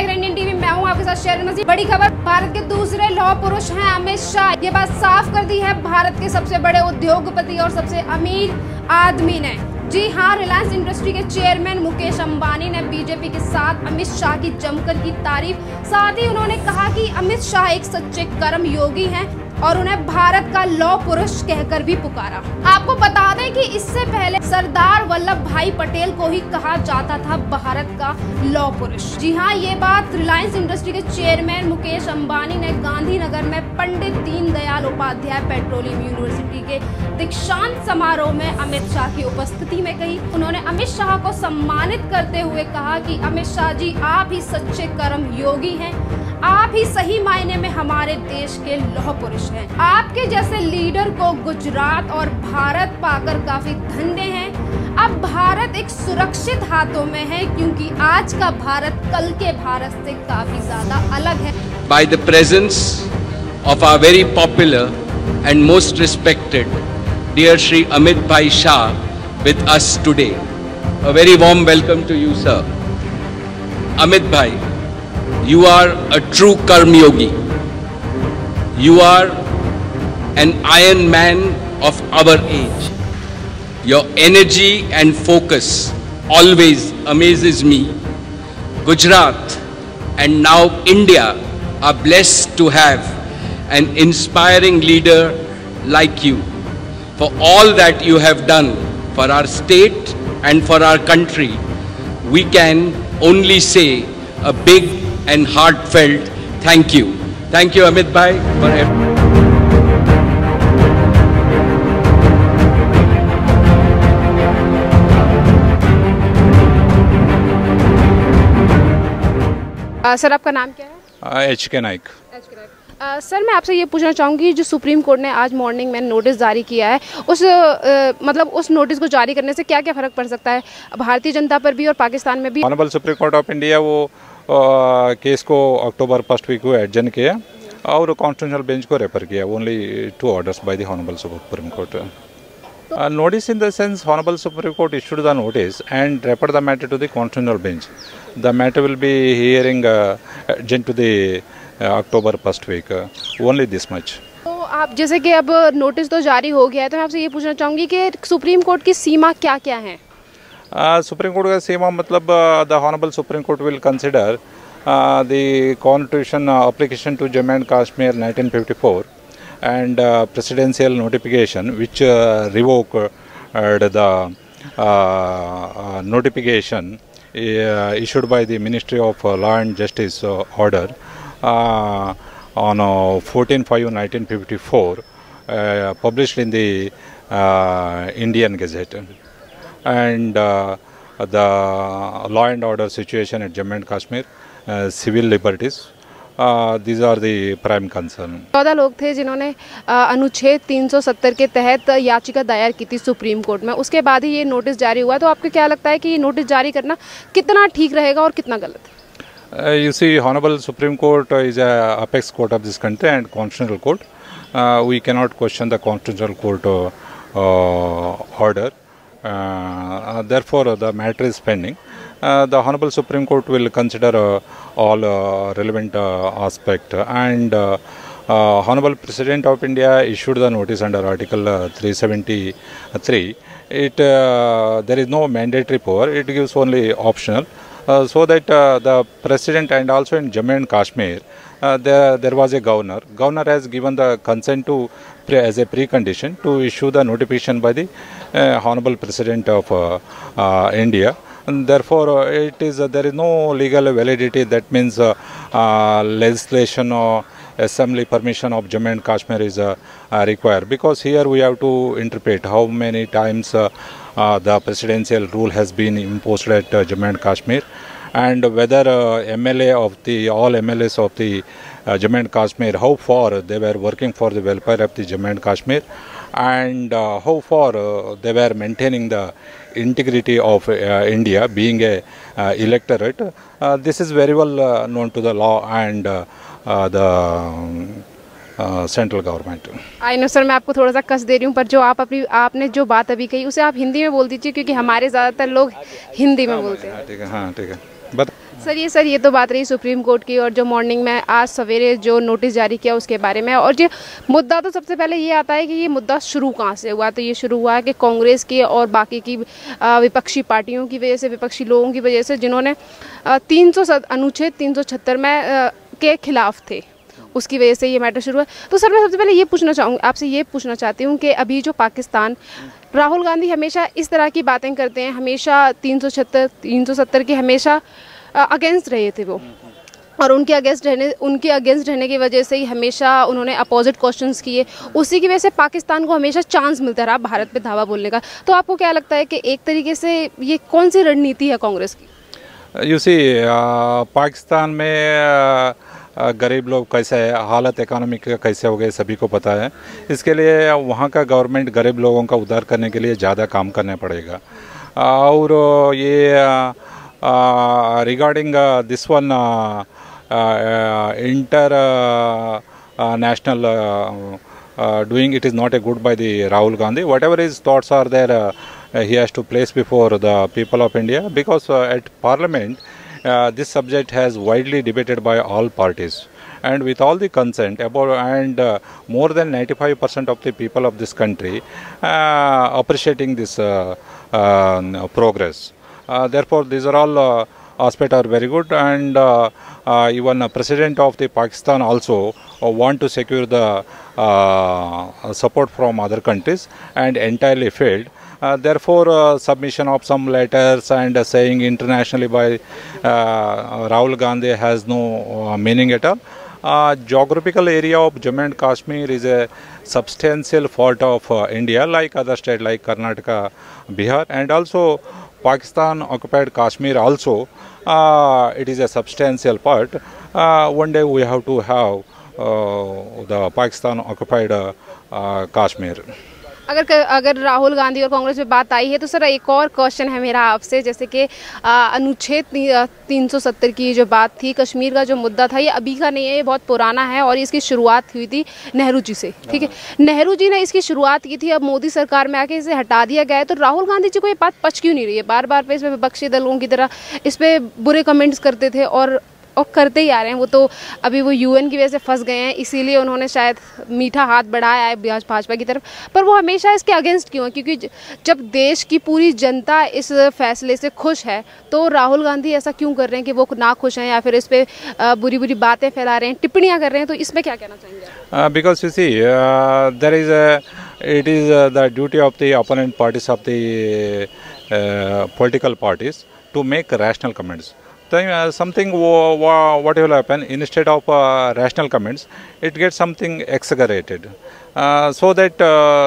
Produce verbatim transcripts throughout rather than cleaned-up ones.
देख रहे हैं इंडियन टीवी, मैं हूं आपके साथ शेर नजीर। बड़ी खबर, भारत के दूसरे लौह पुरुष हैं अमित शाह। ये बात साफ कर दी है भारत के सबसे बड़े उद्योगपति और सबसे अमीर आदमी ने। जी हाँ, रिलायंस इंडस्ट्री के चेयरमैन मुकेश अंबानी ने बीजेपी के साथ अमित शाह की जमकर की तारीफ। साथ ही उन्होंने कहा कि अमित शाह एक सच्चे कर्म योगी हैं और उन्हें भारत का लौह पुरुष कहकर भी पुकारा। आपको बता दें कि इससे पहले सरदार वल्लभ भाई पटेल को ही कहा जाता था भारत का लौह पुरुष। जी हाँ, ये बात रिलायंस इंडस्ट्री के चेयरमैन मुकेश अंबानी ने गांधीनगर में पंडित दीनदयाल उपाध्याय पेट्रोलियम यूनिवर्सिटी के दीक्षांत समारोह में अमित शाह की उपस्थिति में कही। उन्होंने अमित शाह को सम्मानित करते हुए कहा कि अमित शाह जी, आप ही सच्चे कर्म योगी हैं, आप ही सही मायने में हमारे देश के लौह पुरुष हैं। आपके जैसे लीडर को गुजरात और भारत पाकर काफी धन्य हैं। अब भारत एक सुरक्षित हाथों में है क्योंकि आज का भारत कल के भारत से काफी ज्यादा अलग है। By the presence of our very popular and most respected dear Shri Amit Bhai Shah with us today. A very warm welcome to you, sir. Amit Bhai, you are a true Karm Yogi. You are an Iron Man of our age. Your energy and focus always amazes me. Gujarat and now India are blessed to have an inspiring leader like you. For all that you have done for our state and for our country, we can only say a big and heartfelt thank you. Thank you, Amit Bhai, for everything. Sir, आपका नाम क्या है? H के Naik. Uh, sir, मैं आपसे ये पूछना चाहूँगी, जो सुप्रीम कोर्ट ने आज मॉर्निंग में नोटिस जारी किया है, उस uh, मतलब उस नोटिस को जारी करने से क्या क्या फ़र्क पड़ सकता है भारतीय जनता पर भी और पाकिस्तान में भी? Honourable supreme court of India वो आ, केस को अक्टूबर फर्स्ट वीक को एडजन किया और कॉन्स्टिट्यूशनल बेंच को रेफर किया। Only two orders by the honourable supreme court. Notice in the sense Honorable Supreme Court issued the notice and referred the matter to the constitutional bench. The matter will be hearing uh, adjourned to the uh, October first week. Uh, only this much. तो आप जैसे कि अब notice तो जारी हो गया है, तो मैं आपसे ये पूछना चाहूँगी कि सुप्रीम कोर्ट की सीमा क्या क्या है? सुप्रीम कोर्ट का सीमा मतलब the Honorable Supreme Court will consider uh, the constitution uh, application to Jammu and Kashmir nineteen fifty-four. And uh, presidential notification which uh, revoke uh, the uh, uh, notification uh, issued by the Ministry of uh, Law and Justice uh, order uh, on uh, fourteen five nineteen fifty-four, uh, published in the uh, Indian Gazette. And uh, the law and order situation at Jammu and Kashmir, uh, civil liberties, these are the prime concern. चौदह लोग थे जिन्होंने अनुच्छेद तीन सौ सत्तर के तहत याचिका दायर की थी सुप्रीम कोर्ट में। उसके बाद ही ये नोटिस जारी हुआ। तो आपको क्या लगता है कि ये नोटिस जारी करना कितना ठीक रहेगा और कितना गलत? You see, honourable supreme court is a apex court of this country and constitutional court. We can not question the constitutional court order. Therefore, the matter is pending. Uh, the Honorable Supreme Court will consider uh, all uh, relevant uh, aspect. And uh, uh, Honorable President of India issued the notice under Article uh, three seventy-three. It uh, there is no mandatory power. It gives only optional. Uh, so that uh, the President and also in Jammu and Kashmir, uh, there there was a governor. Governor has given the consent to as a precondition to issue the notification by the uh, Honorable President of uh, uh, India. And therefore, uh, it is uh, there is no legal validity. That means uh, uh, legislation or assembly permission of Jammu and Kashmir is uh, uh, required, because here we have to interpret how many times uh, uh, the presidential rule has been imposed at uh, Jammu and Kashmir, and whether uh, M L A of the all M L As of the uh, Jammu and Kashmir, how far they were working for the welfare of the Jammu and Kashmir, and uh, how far uh, they were maintaining the integrity of uh, India being a uh, electorate. Uh, this is very well uh, known to the law and uh, uh, the um, central government. I know sir, मैं आपको थोड़ा सा कस दे रही हूँ, पर जो आप अपनी आपने जो बात अभी कही उसे आप हिंदी में बोल दीजिए, क्योंकि हमारे ज़्यादातर लोग हिंदी में बोलते हैं। ठीक है, हाँ ठीक है, बट सर ये सर ये तो बात रही सुप्रीम कोर्ट की, और जो मॉर्निंग में आज सवेरे जो नोटिस जारी किया उसके बारे में। और जो मुद्दा तो सबसे पहले ये आता है कि ये मुद्दा शुरू कहाँ से हुआ। तो ये शुरू हुआ है कि कांग्रेस की और बाकी की विपक्षी पार्टियों की वजह से, विपक्षी लोगों की वजह से, जिन्होंने तीन सौ अनुच्छेद तीन सौ छहत्तर में के खिलाफ थे, उसकी वजह से ये मैटर शुरू है। तो सर मैं सबसे पहले ये पूछना चाहूँगी, आपसे ये पूछना चाहती हूँ कि अभी जो पाकिस्तान, राहुल गांधी हमेशा इस तरह की बातें करते हैं, हमेशा तीन सौ छहत्तर तीन सौ सत्तर के हमेशा अगेंस्ट रहे थे वो, और उनके अगेंस्ट रहने उनके अगेंस्ट रहने की वजह से ही हमेशा उन्होंने अपोजिट क्वेश्चंस किए। उसी की वजह से पाकिस्तान को हमेशा चांस मिलता रहा भारत पे धावा बोलने का। तो आपको क्या लगता है कि एक तरीके से ये कौन सी रणनीति है कांग्रेस की? यू सी पाकिस्तान में uh, गरीब लोग कैसे है, हालत इकोनॉमिक का कैसे हो गए सभी को पता है। इसके लिए वहाँ का गवर्नमेंट गरीब लोगों का उद्धार करने के लिए ज़्यादा काम करना पड़ेगा। और ये regarding this one inter national uh, uh, doing, it is not a good by the Rahul Gandhi. Whatever his thoughts are there, uh, uh, he has to place before the people of India, because uh, at Parliament uh, this subject has widely debated by all parties, and with all the consent about, and uh, more than ninety-five percent of the people of this country uh, appreciating this uh, uh, progress. Uh, therefore, these are all uh, aspects are very good, and uh, uh, even uh, President of the Pakistan also uh, want to secure the uh, support from other countries, and entirely failed. Uh, therefore, uh, submission of some letters and uh, saying internationally by uh, Rahul Gandhi has no uh, meaning at all. Uh, geographical area of Jammu and Kashmir is a substantial part of uh, India, like other states like Karnataka, Bihar, and also Pakistan occupied Kashmir also. Uh, it is a substantial part. Uh, one day we have to have uh, the Pakistan occupied uh, uh, Kashmir. अगर अगर राहुल गांधी और कांग्रेस में बात आई है तो sir एक और question है मेरा आपसे, जैसे कि अनुच्छेद तीन सौ सत्तर की जो बात थी, कश्मीर का जो मुद्दा था, ये अभी का नहीं है, ये बहुत पुराना है, और इसकी शुरुआत हुई थी नेहरू जी से। ठीक है, नेहरू जी ने इसकी शुरुआत की थी, अब मोदी सरकार में आके इसे हटा दिया गया है। तो राहुल गांधी जी को ये बात पच क्यों नहीं रही है? बार बार पे इस पर विपक्षी दलों की तरह इस पर बुरे कमेंट्स करते थे, और और करते ही आ रहे हैं। वो तो अभी वो यूएन की वजह से फंस गए हैं, इसीलिए उन्होंने शायद मीठा हाथ बढ़ाया है भाजपा की तरफ। पर वो हमेशा इसके अगेंस्ट क्यों है? क्योंकि जब देश की पूरी जनता इस फैसले से खुश है, तो राहुल गांधी ऐसा क्यों कर रहे हैं कि वो ना खुश हैं, या फिर इस पर बुरी बुरी बातें फैला रहे हैं, टिप्पणियां कर रहे हैं? तो इसमें क्या कहना चाहेंगे? Because you see there is it is the duty of the opponent parties of the political parties to make rational comments. Uh, something what will happen, instead of uh, rational comments, it gets something exaggerated, uh, so that uh,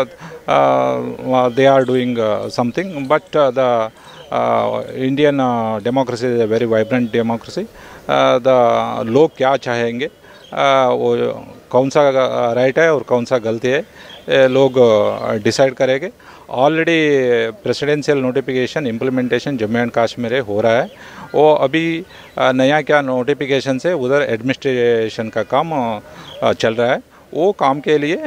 uh, they are doing uh, something. But uh, the uh, Indian uh, democracy is a very vibrant democracy. uh, the लोग क्या चाहेंगे, uh, वो कौन सा right है और कौन सा गलती है, लोग डिसाइड करेंगे. Already presidential notification implementation Jammu and Kashmir हो रहा है. वो अभी नया क्या नोटिफिकेशन से उधर एडमिनिस्ट्रेशन का काम चल रहा है. वो काम के लिए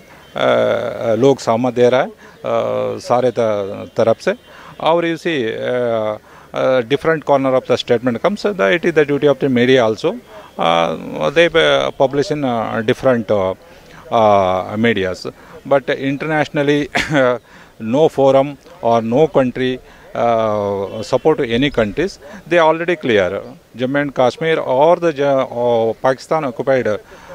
लोग सहमत दे रहा है सारे तरफ से. और इसी different corner of the statement comes, uh, it is the duty of the media also. Uh, they uh, publish in uh, different uh, uh, medias. But internationally, no forum or no country uh, support any countries. They already clear. Jammu and Kashmir or the uh, Pakistan occupied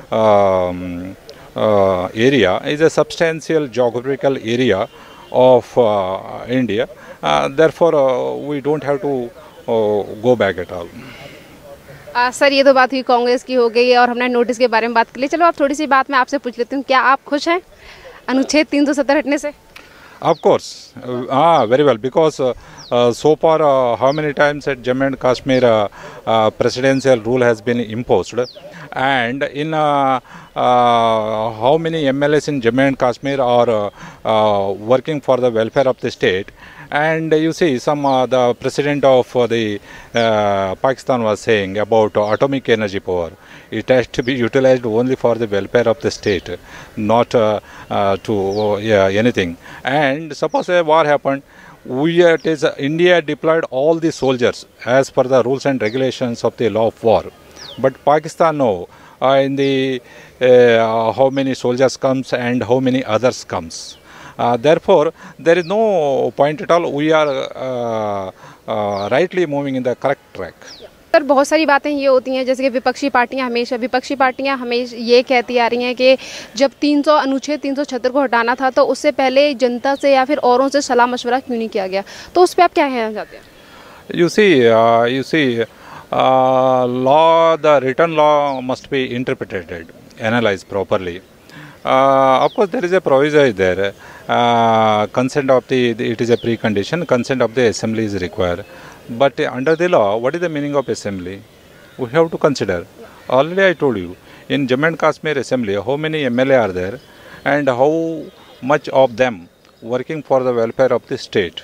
um, uh, area is a substantial geographical area of uh, India. Uh, therefore, uh, we don't have to uh, go back at all. uh, sir ये तो बात हुई कांग्रेस की हो गई, और हमने notice के बारे में बात कर ली. चलो आप थोड़ी सी बात मैं आपसे पूछ लेती हूँ, क्या आप खुश हैं अनुच्छेद तीन सौ सत्तर हटने से? Of course, uh, ah, very well, because uh, uh, so far uh, how many times at Jammu and Kashmir uh, uh, presidential rule has been imposed, and in uh, uh, how many M L As in Jammu and Kashmir are uh, uh, working for the welfare of the state. And uh, you see, some uh, the president of uh, the uh, Pakistan was saying about uh, atomic energy power. It has to be utilized only for the welfare of the state, not uh, uh, to uh, yeah, anything. And suppose a war happened, we it is uh, India deployed all the soldiers as per the rules and regulations of the law of war, but Pakistan no. Uh, in the uh, how many soldiers comes and how many others comes. Uh, therefore, there is no point at all. We are uh, uh, rightly moving in the correct track. Sir बहुत सारी बातें ये होती हैं जैसे कि विपक्षी पार्टियां हमेशा विपक्षी पार्टियां हमेशा ये कहती आ रही हैं कि जब तीन सौ अनुच्छेद तीन सौ छहत्तर को हटाना था तो उससे पहले जनता से या फिर औरों से सलाह मशवरा क्यों नहीं किया गया, तो उस पर आप क्या कहना चाहते हैं? You see, uh, you see, uh, law, the written law must be interpreted, analyzed properly. Uh, of course, there is a proviso there. Uh, consent of the, the, it is a precondition. Consent of the assembly is required. But uh, under the law, what is the meaning of assembly? We have to consider. Already I told you, in Jammu and Kashmir assembly, how many M L A are there, and how much of them working for the welfare of the state.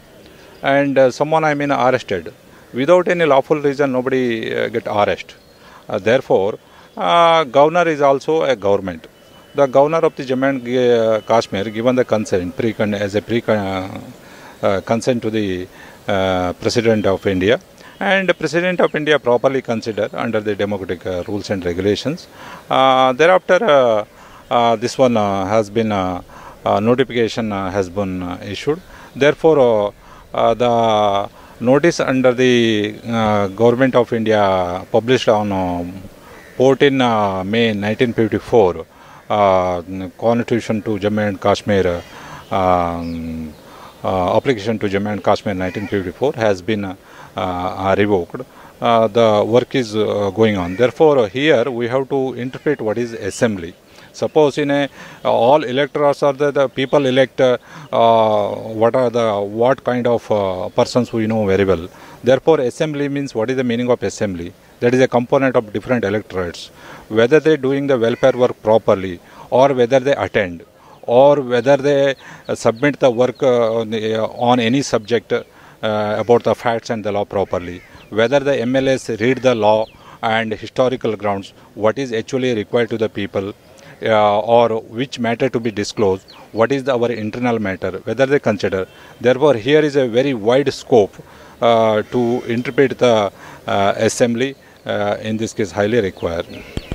And uh, someone I mean arrested without any lawful reason, nobody uh, get arrested. Uh, therefore, uh, governor is also a government. The governor of the Jammu and uh, Kashmir given the consent pre as a pre uh, uh, consent to the uh, President of India, and the President of India properly consider under the democratic uh, rules and regulations. Uh, thereafter, uh, uh, this one uh, has been uh, uh, notification uh, has been uh, issued. Therefore, uh, uh, the notice under the uh, Government of India published on uh, fourteenth May nineteen fifty-four. Uh, Constitution to Jammu and Kashmir, uh, um, uh, application to Jammu and Kashmir nineteen fifty-four has been uh, uh, revoked. Uh, the work is uh, going on. Therefore, uh, here we have to interpret what is assembly. Suppose in a uh, all electors are the, the people elect uh, uh, what are the what kind of uh, persons we know very well. Therefore, assembly means what is the meaning of assembly? That is a component of different electorates. Whether they doing the welfare work properly, or whether they attend, or whether they uh, submit the work uh, on, the, uh, on any subject uh, about the facts and the law properly, whether the M L As read the law and historical grounds, what is actually required to the people, uh, or which matter to be disclosed, what is the, our internal matter, whether they consider. Therefore, here is a very wide scope uh, to interpret the uh, assembly, uh, in this case highly required.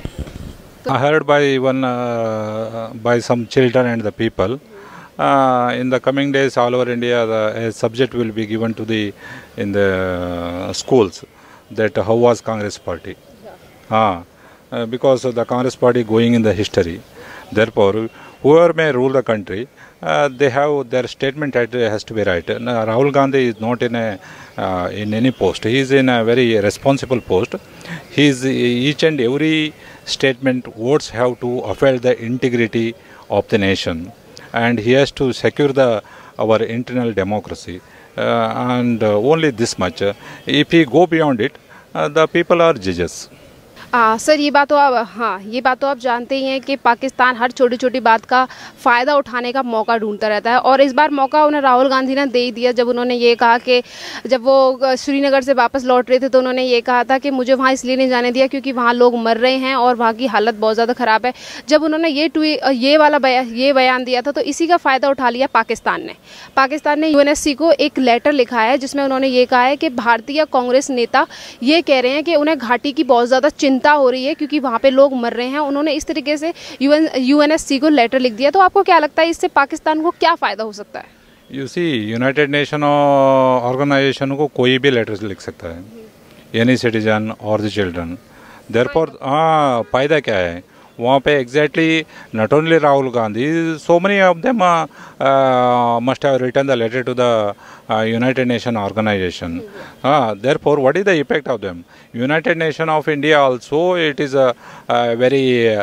I heard by one uh, by some children and the people. Uh, in the coming days, all over India, the a subject will be given to the in the schools that how was Congress Party, yeah. uh, because of the Congress Party going in the history. Therefore, whoever may rule the country, uh, they have their statement has to be right. Now, Rahul Gandhi is not in a uh, in any post. He is in a very responsible post. He is each and every statement words have to uphold the integrity of the nation, and he has to secure the our internal democracy, uh, and uh, only this much. Uh, if he go beyond it, uh, the people are judges. Ah, sir ये बात तो आप हाँ ये बात तो आप जानते ही हैं कि पाकिस्तान हर छोटी छोटी बात का फ़ायदा उठाने का मौका ढूंढता रहता है, और इस बार मौका उन्हें राहुल गांधी ने दे ही दिया जब उन्होंने ये कहा कि जब वो श्रीनगर से वापस लौट रहे थे तो उन्होंने ये कहा था कि मुझे वहाँ इसलिए नहीं जाने दिया क्योंकि वहाँ लोग मर रहे हैं और वहाँ की हालत बहुत ज़्यादा ख़राब है। जब उन्होंने ये ट्वी ये वाला बया, ये बयान दिया था तो इसी का फ़ायदा उठा लिया पाकिस्तान ने। पाकिस्तान ने यूएनएससी को एक लेटर लिखा है जिसमें उन्होंने ये कहा है कि भारतीय कांग्रेस नेता ये कह रहे हैं कि उन्हें घाटी की बहुत ज़्यादा चिंता हो रही है क्योंकि वहाँ पे लोग मर रहे हैं। उन्होंने इस तरीके से यूएन यूएनएससी को लेटर लिख दिया। तो आपको क्या लगता है इससे पाकिस्तान को क्या फ़ायदा हो सकता है? You see united nation organisation को कोई भी लेटर लिख सकता है, एनी सिटीजन और द चिल्ड्रन। देयरफॉर हाँ फ़ायदा क्या है वहाँ पे exactly not only Rahul Gandhi, so many of them must have written the letter to the united nation organisation. Therefore, what is the effect of them? United Nation of India also, it is a, a very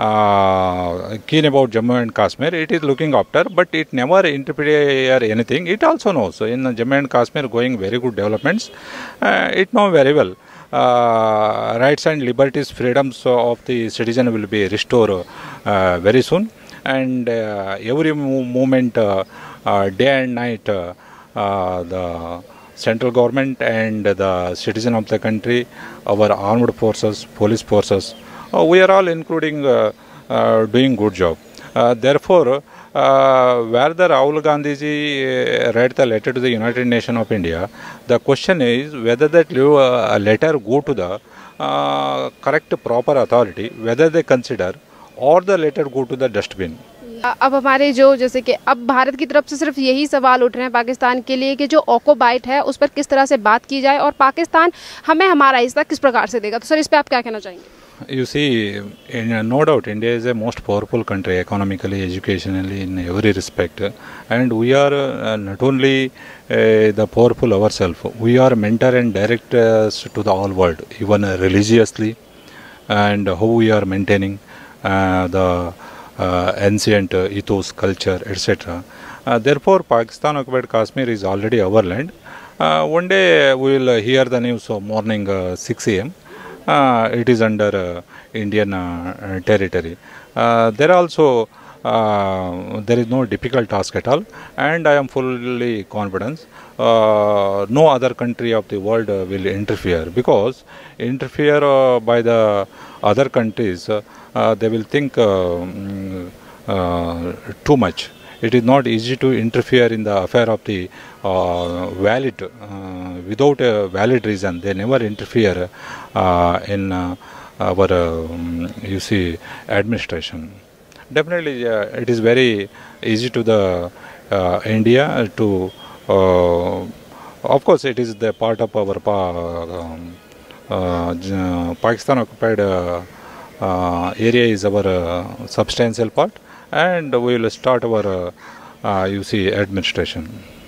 uh, keen about Jammu and Kashmir. It is looking after, but it never interfere anything. It also knows in Jammu and Kashmir going very good developments. Uh, it knows very well. Uh, rights and liberties, freedoms of the citizen will be restored uh, very soon, and uh, every moment, uh, uh, day and night, uh, uh, the central government and the citizen of the country, our armed forces, police forces, uh, we are all including uh, uh, doing good job. Uh, therefore, uh, where the Rahul Gandhi ji uh, read the letter to the United Nations of India, the question is whether that uh, letter go to the uh, correct proper authority, whether they consider, or the letter go to the dustbin. अब हमारे जो जैसे कि अब भारत की तरफ से सिर्फ यही सवाल उठ रहे हैं पाकिस्तान के लिए कि जो ऑको बाइट है उस पर किस तरह से बात की जाए और पाकिस्तान हमें हमारा हिस्सा किस प्रकार से देगा, तो सर इस पे आप क्या कहना चाहेंगे? You see, in, uh, no doubt, India is a most powerful country economically, educationally, in every respect. And we are uh, not only uh, the powerful ourselves, we are mentor and directors to the whole world, even uh, religiously, and how we are maintaining uh, the uh, ancient uh, ethos, culture, et cetera. Uh, therefore, Pakistan occupied Kashmir is already our land. Uh, one day we will uh, hear the news of morning uh, six A M Uh, it is under uh, Indian uh, territory. Uh, there also uh, there is no difficult task at all, and I am fully confident uh, no other country of the world uh, will interfere, because interfere uh, by the other countries uh, uh, they will think uh, uh, too much. It is not easy to interfere in the affair of the uh, valid, uh, without a valid reason. They never interfere uh, in uh, our, um, you see, administration. Definitely, uh, it is very easy to the uh, India to, uh, of course, it is the part of our um, uh, Pakistan occupied uh, uh, area is our uh, substantial part. And we will start our, uh, uh, you see, administration.